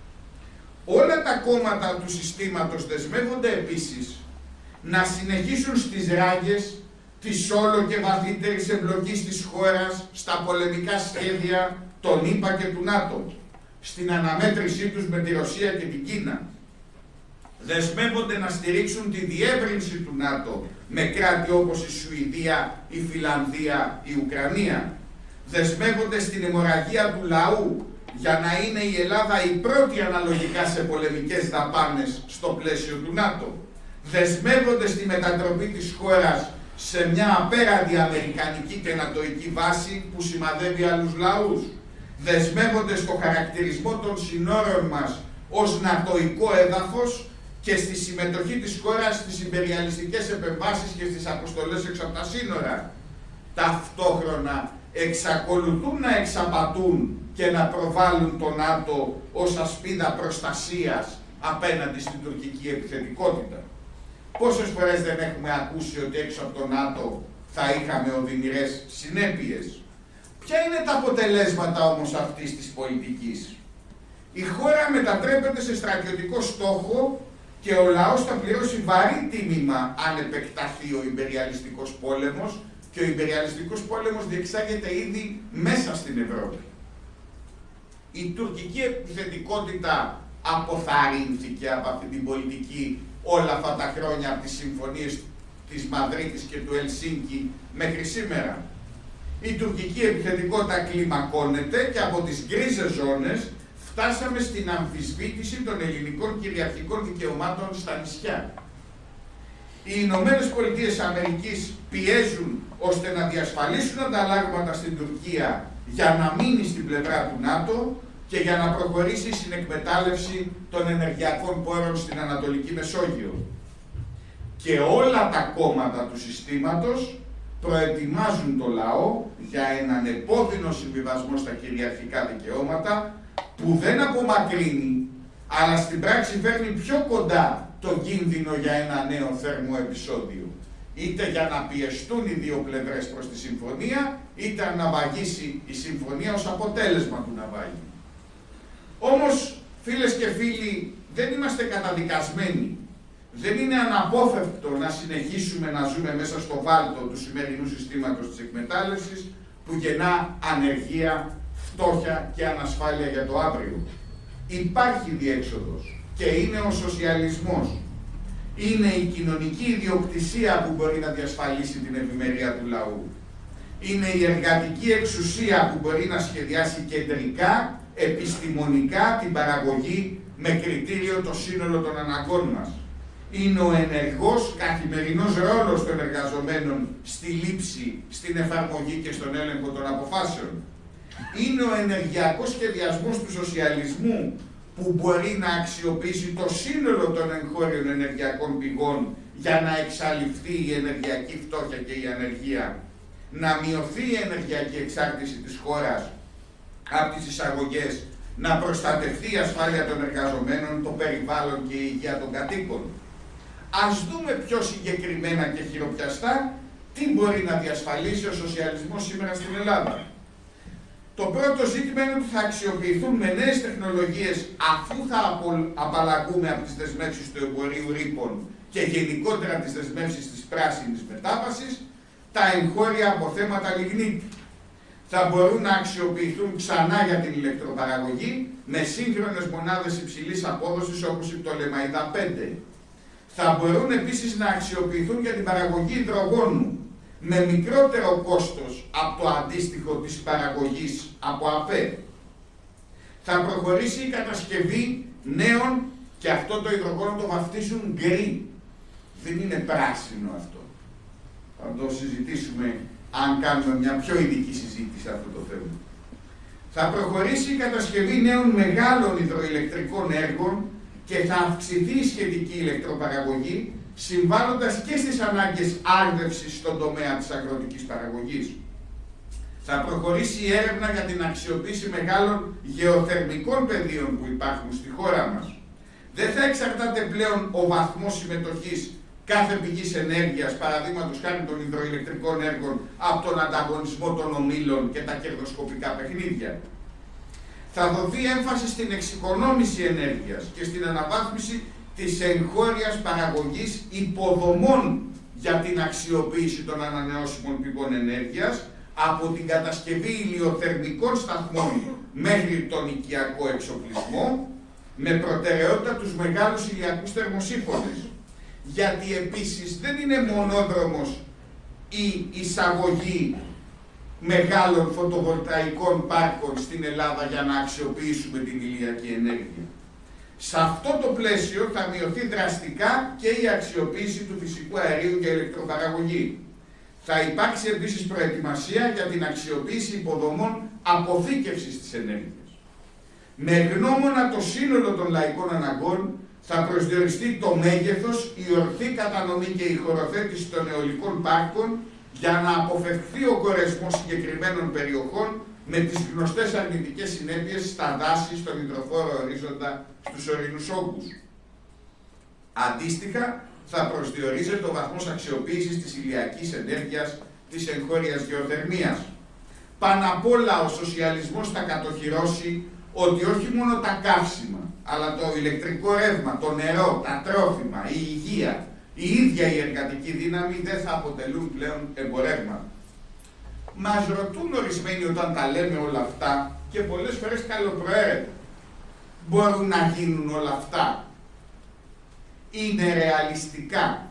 Όλα τα κόμματα του συστήματος δεσμεύονται επίσης να συνεχίσουν στις ράγες της όλο και βαθύτερης εμπλοκής της χώρας στα πολεμικά σχέδια των ΗΠΑ και του ΝΑΤΟ, στην αναμέτρησή τους με τη Ρωσία και την Κίνα. Δεσμεύονται να στηρίξουν τη διεύρυνση του ΝΑΤΟ με κράτη όπως η Σουηδία, η Φινλανδία, η Ουκρανία. Δεσμεύονται στην αιμορραγία του λαού για να είναι η Ελλάδα η πρώτη αναλογικά σε πολεμικές δαπάνες στο πλαίσιο του ΝΑΤΟ. Δεσμεύονται στη μετατροπή της χώρας σε μια απέραντη αμερικανική και νατοϊκή βάση που σημαδεύει άλλους λαούς. Δεσμεύονται στο χαρακτηρισμό των συνόρων μας ως νατοϊκό έδαφος και στη συμμετοχή της χώρας στις ιμπεριαλιστικές επεμβάσεις και στις αποστολές έξω από τα σύνορα. Ταυτόχρονα εξακολουθούν να εξαπατούν και να προβάλλουν το ΝΑΤΟ ως ασπίδα προστασίας απέναντι στην τουρκική επιθετικότητα. Πόσες φορές δεν έχουμε ακούσει ότι έξω από το ΝΑΤΟ θα είχαμε οδυνηρές συνέπειες. Ποια είναι τα αποτελέσματα όμως αυτής της πολιτικής? Η χώρα μετατρέπεται σε στρατιωτικό στόχο και ο λαός θα πληρώσει βαρύ τίμημα αν επεκταθεί ο ιμπεριαλιστικός πόλεμος, και ο ιμπεριαλιστικός πόλεμος διεξάγεται ήδη μέσα στην Ευρώπη. Η τουρκική επιθετικότητα αποθαρρύνθηκε από αυτή την πολιτική όλα αυτά τα χρόνια, από τις συμφωνίες της Μαδρίτης και του Ελσίνκι μέχρι σήμερα. Η τουρκική επιθετικότητα κλιμακώνεται και από τις γκρίζες ζώνες φτάσαμε στην αμφισβήτηση των ελληνικών κυριαρχικών δικαιωμάτων στα νησιά. Οι Ηνωμένες Πολιτείες Αμερικής πιέζουν ώστε να διασφαλίσουν ανταλλάγματα στην Τουρκία για να μείνει στην πλευρά του ΝΑΤΟ και για να προχωρήσει στην εκμετάλλευση των ενεργειακών πόρων στην Ανατολική Μεσόγειο. Και όλα τα κόμματα του συστήματος προετοιμάζουν το λαό για έναν επώδυνο συμβιβασμό στα κυριαρχικά δικαιώματα που δεν απομακρύνει, αλλά στην πράξη φέρνει πιο κοντά το κίνδυνο για ένα νέο θέρμο επεισόδιο. Είτε για να πιεστούν οι δύο πλευρές προς τη συμφωνία, είτε να βαγίσει η συμφωνία ως αποτέλεσμα του ναυάγιου. Όμως, φίλες και φίλοι, δεν είμαστε καταδικασμένοι. Δεν είναι αναπόφευκτο να συνεχίσουμε να ζούμε μέσα στο βάλτο του σημερινού συστήματος της εκμετάλλευσης που γεννά ανεργία, φτώχεια και ανασφάλεια για το αύριο. Υπάρχει διέξοδος και είναι ο σοσιαλισμός. Είναι η κοινωνική ιδιοκτησία που μπορεί να διασφαλίσει την ευημερία του λαού. Είναι η εργατική εξουσία που μπορεί να σχεδιάσει κεντρικά, επιστημονικά την παραγωγή με κριτήριο το σύνολο των αναγκών μας. Είναι ο ενεργός καθημερινός ρόλος των εργαζομένων στη λήψη, στην εφαρμογή και στον έλεγχο των αποφάσεων. Είναι ο ενεργειακός σχεδιασμός του σοσιαλισμού που μπορεί να αξιοποιήσει το σύνολο των εγχώριων ενεργειακών πηγών για να εξαλειφθεί η ενεργειακή φτώχεια και η ανεργία, να μειωθεί η ενεργειακή εξάρτηση της χώρας από τις εισαγωγές, να προστατευτεί η ασφάλεια των εργαζομένων, το περιβάλλον και η υγεία των κατοίκων. Ας δούμε πιο συγκεκριμένα και χειροπιαστά τι μπορεί να διασφαλίσει ο σοσιαλισμός σήμερα στην Ελλάδα. Το πρώτο ζήτημα είναι ότι θα αξιοποιηθούν με νέες τεχνολογίες, αφού θα απαλλαγούμε από τις δεσμεύσεις του εμπορίου ρήπων και γενικότερα τις δεσμεύσεις της πράσινης μετάβασης, τα εγχώρια αποθέματα λιγνίτη. Θα μπορούν να αξιοποιηθούν ξανά για την ηλεκτροπαραγωγή με σύγχρονες μονάδες υψηλής απόδοσης όπως η Πτολεμαϊδά 5. Θα μπορούν επίσης να αξιοποιηθούν για την παραγωγή υδρογόνου με μικρότερο κόστος από το αντίστοιχο της παραγωγής από ΑΠΕ. Θα προχωρήσει η κατασκευή νέων Και αυτό το υδρογόνο το βαφτίζουν γκρι. Δεν είναι πράσινο αυτό. Θα το συζητήσουμε αν κάνουμε μια πιο ειδική συζήτηση σε αυτό το θέμα. Θα προχωρήσει η κατασκευή νέων μεγάλων υδροηλεκτρικών έργων και θα αυξηθεί η σχετική ηλεκτροπαραγωγή, συμβάλλοντας και στις ανάγκες άρδευσης στον τομέα της αγροτικής παραγωγής. Θα προχωρήσει η έρευνα για την αξιοποίηση μεγάλων γεωθερμικών πεδίων που υπάρχουν στη χώρα μας. Δεν θα εξαρτάται πλέον ο βαθμός συμμετοχής κάθε πηγής ενέργειας, παραδείγματος χάρη των υδροηλεκτρικών έργων, από τον ανταγωνισμό των ομίλων και τα κερδοσκοπικά παιχνίδια. Θα δοθεί έμφαση στην εξοικονόμηση ενέργειας και στην αναβάθμιση της εγχώριας παραγωγής υποδομών για την αξιοποίηση των ανανεώσιμων πηγών ενέργειας, από την κατασκευή ηλιοθερμικών σταθμών μέχρι τον οικιακό εξοπλισμό, με προτεραιότητα τους μεγάλους ηλιακούς θερμοσύφωνες. Γιατί επίσης δεν είναι μονόδρομος η εισαγωγή μεγάλων φωτοβολταϊκών πάρκων στην Ελλάδα για να αξιοποιήσουμε την ηλιακή ενέργεια. Σε αυτό το πλαίσιο θα μειωθεί δραστικά και η αξιοποίηση του φυσικού αερίου για ηλεκτροπαραγωγή. Θα υπάρξει επίσης προετοιμασία για την αξιοποίηση υποδομών αποθήκευσης της ενέργειας. Με γνώμονα το σύνολο των λαϊκών αναγκών, θα προσδιοριστεί το μέγεθος, η ορθή κατανομή και η χωροθέτηση των αιωλικών πάρκων για να αποφευχθεί ο κορεσμός συγκεκριμένων περιοχών με τις γνωστές αρνητικές συνέπειες στα δάση, στον υδροφόρο ορίζοντα, στους ορεινούς όγκους. Αντίστοιχα, θα προσδιορίζεται ο βαθμός αξιοποίησης της ηλιακής ενέργειας, της εγχώριας γεωθερμίας. Πάνω απ' όλα ο σοσιαλισμός θα κατοχυρώσει ότι όχι μόνο τα καύσιμα, αλλά το ηλεκτρικό ρεύμα, το νερό, τα τρόφιμα, η υγεία, η ίδια η εργατική δύναμη δεν θα αποτελούν πλέον εμπορεύματα. Μας ρωτούν ορισμένοι όταν τα λέμε όλα αυτά και πολλές φορές καλοπροαίρετα. Μπορούν να γίνουν όλα αυτά? Είναι ρεαλιστικά?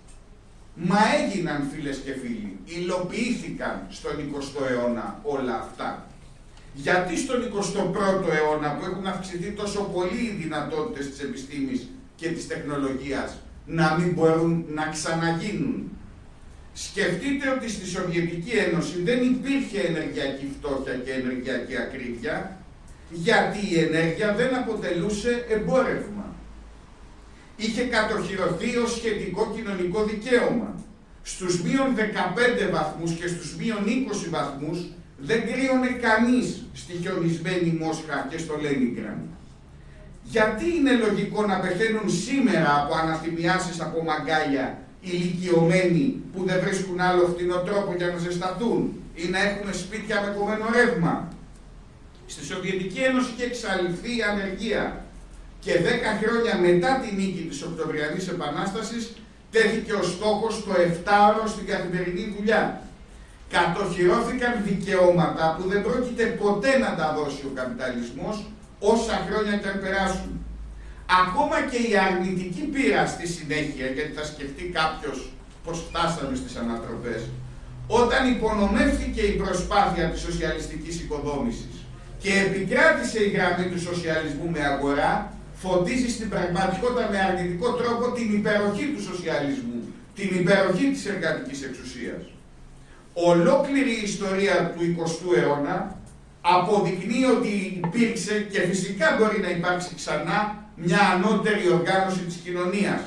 Μα έγιναν, φίλες και φίλοι, υλοποιήθηκαν στον 20ο αιώνα όλα αυτά. Γιατί στον 21ο αιώνα που έχουν αυξηθεί τόσο πολύ οι δυνατότητες της επιστήμης και της τεχνολογίας να μην μπορούν να ξαναγίνουν? Σκεφτείτε ότι στη Σοβιετική Ένωση δεν υπήρχε ενεργειακή φτώχεια και ενεργειακή ακρίβεια, γιατί η ενέργεια δεν αποτελούσε εμπόρευμα. Είχε κατοχυρωθεί ως σχετικό κοινωνικό δικαίωμα. Στους μείον 15 βαθμούς και στους μείον 20 βαθμούς δεν κρύωνε κανείς στη χιονισμένη Μόσχα και στο Λένιγκραντ. Γιατί είναι λογικό να πεθαίνουν σήμερα από αναθυμιάσεις από μαγκάλια ηλικιωμένοι που δεν βρίσκουν άλλο φτηνό τρόπο για να ζεσταθούν ή να έχουν σπίτια με κομμένο ρεύμα? Στη Σοβιετική Ένωση είχε εξαλειφθεί η ανεργία και 10 χρόνια μετά τη νίκη της Οκτωβριανής Επανάστασης τέθηκε ο στόχος το 7ωρο στην καθημερινή δουλειά. Κατοχυρώθηκαν δικαιώματα που δεν πρόκειται ποτέ να τα δώσει ο καπιταλισμός, όσα χρόνια και αν περάσουν. Ακόμα και η αρνητική πείρα στη συνέχεια, γιατί θα σκεφτεί κάποιος πώς φτάσαμε στις ανατροπές, όταν υπονομεύθηκε η προσπάθεια της σοσιαλιστικής οικοδόμησης και επικράτησε η γραμμή του σοσιαλισμού με αγορά, φωτίζει στην πραγματικότητα με αρνητικό τρόπο την υπεροχή του σοσιαλισμού, την υπεροχή της εργατικής εξουσίας. Ολόκληρη η ιστορία του 20ου αιώνα αποδεικνύει ότι υπήρξε και φυσικά μπορεί να υπάρξει ξανά μια ανώτερη οργάνωση της κοινωνίας.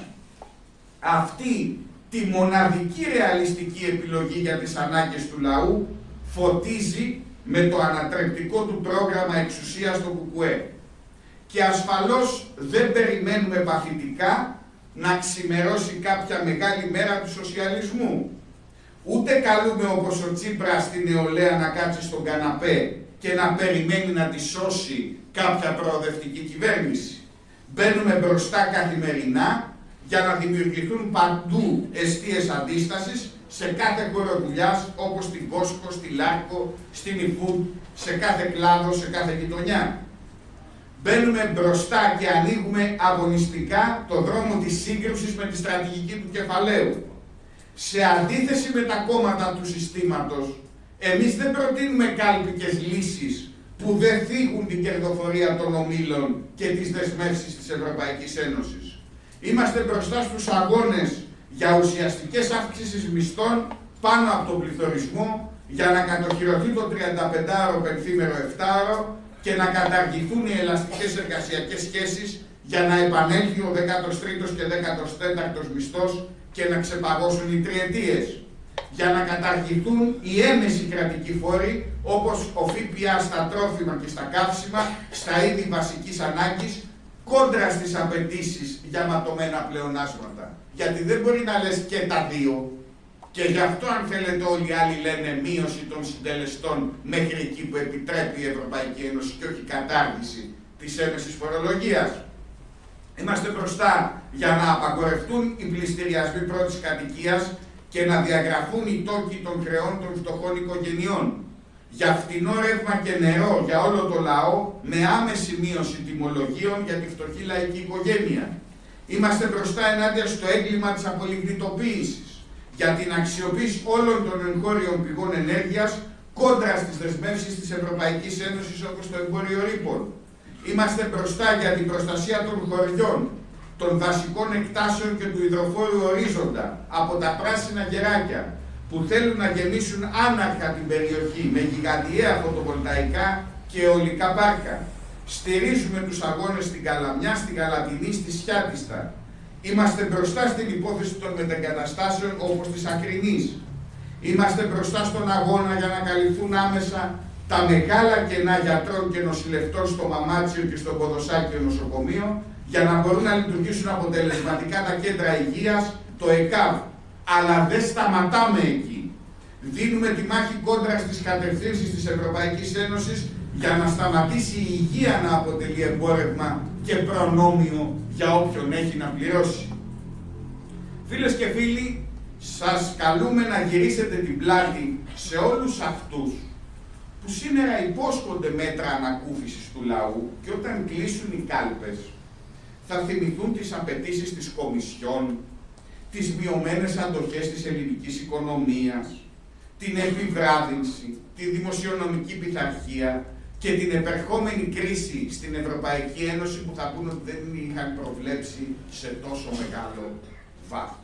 Αυτή τη μοναδική ρεαλιστική επιλογή για τις ανάγκες του λαού φωτίζει με το ανατρεπτικό του πρόγραμμα εξουσίας στο ΚΚΕ. Και ασφαλώς δεν περιμένουμε παθητικά να ξημερώσει κάποια μεγάλη μέρα του σοσιαλισμού. Ούτε καλούμε όπως ο Τσίπρας την νεολαία να κάτσει στον καναπέ και να περιμένει να τη σώσει κάποια προοδευτική κυβέρνηση. Μπαίνουμε μπροστά καθημερινά για να δημιουργηθούν παντού εστίες αντίστασης σε κάθε χώρο δουλειάς, όπως στην Κόσκο, στη Λάρκο, στην Ιφούντ, σε κάθε κλάδο, σε κάθε γειτονιά. Μπαίνουμε μπροστά και ανοίγουμε αγωνιστικά το δρόμο της σύγκρουσης με τη στρατηγική του κεφαλαίου. Σε αντίθεση με τα κόμματα του συστήματος, εμείς δεν προτείνουμε κάλπικες λύσεις που δεν θίγουν την κερδοφορία των ομίλων και τις δεσμεύσεις της Ευρωπαϊκής Ένωσης. Είμαστε μπροστά στους αγώνες για ουσιαστικές αύξησεις μισθών πάνω από τον πληθωρισμό, για να κατοχυρωθεί το 35ωρο πενθήμερο 7ωρο και να καταργηθούν οι ελαστικές εργασιακές σχέσεις για να επανέλθει ο 13ος και 14ος μισθός και να ξεπαγώσουν οι τριετίες. Για να καταργηθούν οι έμεσοι κρατικοί φόροι, όπως ο ΦΠΑ στα τρόφιμα και στα καύσιμα, στα είδη βασικής ανάγκης, κόντρα στις απαιτήσεις για ματωμένα πλεονάσματα. Γιατί δεν μπορεί να λες και τα δύο. Και γι' αυτό, αν θέλετε, όλοι οι άλλοι λένε μείωση των συντελεστών μέχρι εκεί που επιτρέπει η Ευρωπαϊκή Ένωση και όχι κατάργηση της έμεσης φορολογίας. Είμαστε μπροστά για να απαγορευτούν οι πληστηριασμοί πρώτης κατοικίας και να διαγραφούν οι τόκοι των χρεών των φτωχών οικογενειών. Για φτηνό ρεύμα και νερό για όλο το λαό, με άμεση μείωση τιμολογίων για τη φτωχή λαϊκή οικογένεια. Είμαστε μπροστά ενάντια στο έγκλημα της απολιγνητοποίησης, για την αξιοποίηση όλων των εγχώριων πηγών ενέργειας κόντρα στις δεσμεύσεις της Ευρωπαϊκής Ένωσης όπως το εμπόριο ρήπων. Είμαστε μπροστά για την προστασία των χωριών, των δασικών εκτάσεων και του υδροφόρου ορίζοντα από τα πράσινα γεράκια που θέλουν να γεμίσουν άναρχα την περιοχή με γιγαντιαία φωτοβολταϊκά και αιωλικά πάρκα. Στηρίζουμε τους αγώνες στην Καλαμιά, στην Γαλατινή, στη Σιάτιστα. Είμαστε μπροστά στην υπόθεση των μετεγκαταστάσεων όπως της Ακρινής. Είμαστε μπροστά στον αγώνα για να καλυφθούν άμεσα τα μεγάλα κενά γιατρών και νοσηλευτών στο Μαμάτσιο και στο Ποδοσάκιο νοσοκομείο, για να μπορούν να λειτουργήσουν αποτελεσματικά τα κέντρα υγείας, το ΕΚΑΒ. Αλλά δεν σταματάμε εκεί. Δίνουμε τη μάχη κόντρα στις κατευθύνσεις της Ευρωπαϊκής Ένωσης για να σταματήσει η υγεία να αποτελεί εμπόρευμα και προνόμιο για όποιον έχει να πληρώσει. Φίλες και φίλοι, σας καλούμε να γυρίσετε την πλάτη σε όλους αυτούς που σήμερα υπόσχονται μέτρα ανακούφισης του λαού και όταν κλείσουν οι κάλπες θα θυμηθούν τις απαιτήσεις της Κομισιόν, τις μειωμένες αντοχές της ελληνικής οικονομίας, την επιβράδυνση, τη δημοσιονομική πειθαρχία και την επερχόμενη κρίση στην Ευρωπαϊκή Ένωση που θα πούνε ότι δεν είχαν προβλέψει σε τόσο μεγάλο βάθος.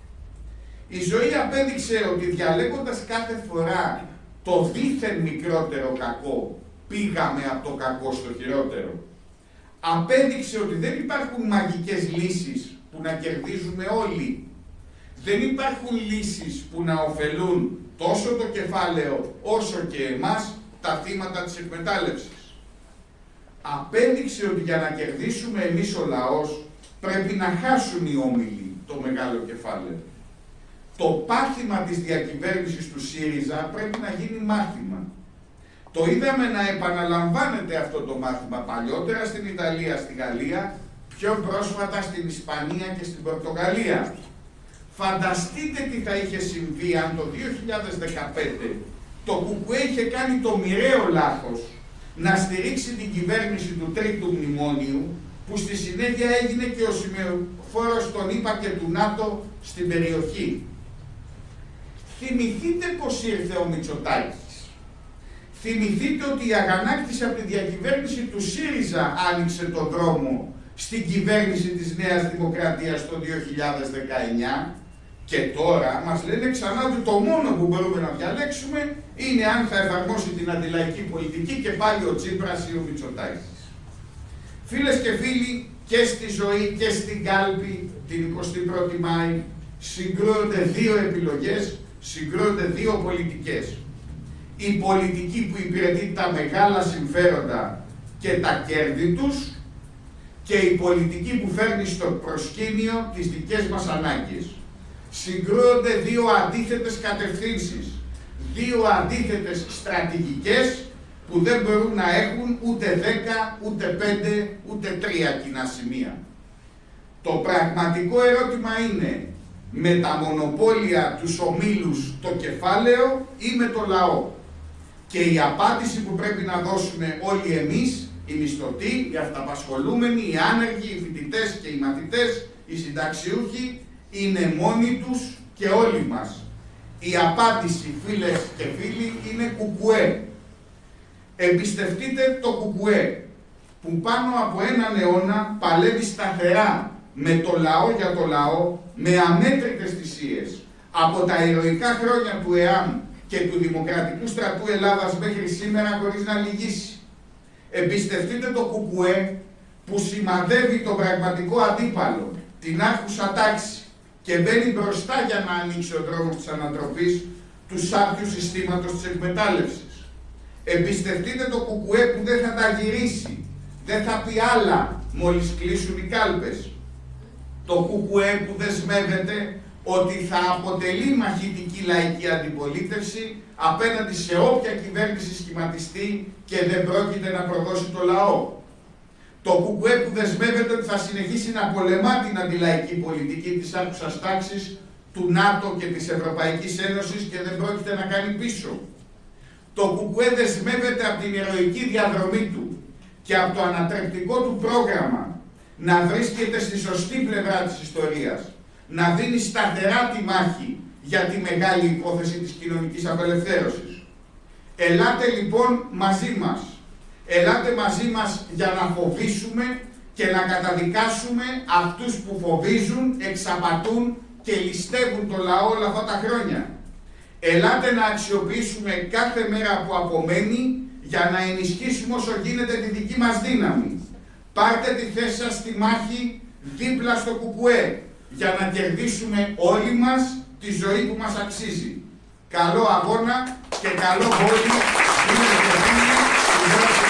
Η ζωή απέδειξε ότι διαλέγοντας κάθε φορά το δήθεν μικρότερο κακό, πήγαμε από το κακό στο χειρότερο. Απέδειξε ότι δεν υπάρχουν μαγικές λύσεις που να κερδίζουμε όλοι. Δεν υπάρχουν λύσεις που να ωφελούν τόσο το κεφάλαιο όσο και εμάς, τα θύματα της εκμετάλλευσης. Απέδειξε ότι για να κερδίσουμε εμείς ο λαός πρέπει να χάσουν οι όμιλοι το μεγάλο κεφάλαιο. Το πάθημα της διακυβέρνησης του ΣΥΡΙΖΑ πρέπει να γίνει μάθημα. Το είδαμε να επαναλαμβάνεται αυτό το μάθημα παλιότερα στην Ιταλία, στη Γαλλία, πιο πρόσφατα στην Ισπανία και στην Πορτογαλία. Φανταστείτε τι θα είχε συμβεί αν το 2015 το ΚΚΕ είχε κάνει το μοιραίο λάθος να στηρίξει την κυβέρνηση του Τρίτου Μνημόνιου, που στη συνέχεια έγινε και ο σημεοφόρος των ΗΠΑ και του ΝΑΤΟ στην περιοχή. Θυμηθείτε πως ήρθε ο Μητσοτάκης. Θυμηθείτε ότι η αγανάκτηση από τη διακυβέρνηση του ΣΥΡΙΖΑ άνοιξε τον δρόμο στην κυβέρνηση της Νέας Δημοκρατίας το 2019 και τώρα μας λένε ξανά ότι το μόνο που μπορούμε να διαλέξουμε είναι αν θα εφαρμόσει την αντιλαϊκή πολιτική και πάλι ο Τσίπρας ή ο Μητσοτάκης. Φίλες και φίλοι, και στη ζωή και στην κάλπη την 21η Μάη συγκρούονται δύο επιλογές, συγκρούονται δύο πολιτικές. Η πολιτική που υπηρετεί τα μεγάλα συμφέροντα και τα κέρδη τους και η πολιτική που φέρνει στο προσκήνιο τις δικές μας ανάγκες. Συγκρούονται δύο αντίθετες κατευθύνσεις, δύο αντίθετες στρατηγικές που δεν μπορούν να έχουν ούτε 10, ούτε 5, ούτε 3 κοινά σημεία. Το πραγματικό ερώτημα είναι, με τα μονοπόλια, τους ομίλους, το κεφάλαιο ή με το λαό? Και η απάντηση που πρέπει να δώσουμε όλοι εμείς, οι μισθωτοί, οι αυταπασχολούμενοι, οι άνεργοι, οι φοιτητές και οι μαθητές, οι συνταξιούχοι, είναι μόνοι τους και όλοι μας. Η απάντηση, φίλες και φίλοι, είναι ΚΚΕ. Εμπιστευτείτε το ΚΚΕ, που πάνω από έναν αιώνα παλεύει σταθερά με το λαό για το λαό, με αμέτρητες θυσίες, από τα ηρωικά χρόνια του ΕΑΜ και του Δημοκρατικού Στρατού Ελλάδας μέχρι σήμερα χωρίς να λυγίσει. Εμπιστευτείτε το ΚΚΕ, που σημαδεύει τον πραγματικό αντίπαλο, την άρχουσα τάξη, και μπαίνει μπροστά για να ανοίξει ο δρόμος της ανατροπής του σάπιου συστήματος της εκμετάλλευσης. Εμπιστευτείτε το ΚΚΕ, που δεν θα τα γυρίσει, δεν θα πει άλλα μόλις κλείσουν οι κάλπες. Το ΚΚΕ που δεσμεύεται ότι θα αποτελεί μαχητική λαϊκή αντιπολίτευση απέναντι σε όποια κυβέρνηση σχηματιστεί και δεν πρόκειται να προδώσει το λαό. Το ΚΚΕ που δεσμεύεται ότι θα συνεχίσει να πολεμά την αντιλαϊκή πολιτική της άρχουσας τάξης, του ΝΑΤΟ και της Ευρωπαϊκής Ένωσης και δεν πρόκειται να κάνει πίσω. Το ΚΚΕ δεσμεύεται από την ηρωική διαδρομή του και από το ανατρεπτικό του πρόγραμμα να βρίσκεται στη σωστή πλευρά της ιστορίας, να δίνει σταθερά τη μάχη για τη μεγάλη υπόθεση της κοινωνικής απελευθέρωσης. Ελάτε λοιπόν μαζί μας. Ελάτε μαζί μας για να φοβήσουμε και να καταδικάσουμε αυτούς που φοβίζουν, εξαπατούν και ληστεύουν το λαό όλα αυτά τα χρόνια. Ελάτε να αξιοποιήσουμε κάθε μέρα που απομένει για να ενισχύσουμε όσο γίνεται τη δική μας δύναμη. Πάρτε τη θέση σας στη μάχη δίπλα στο ΚΚΕ για να κερδίσουμε όλοι μας τη ζωή που μας αξίζει. Καλό αγώνα και καλό βόλιο.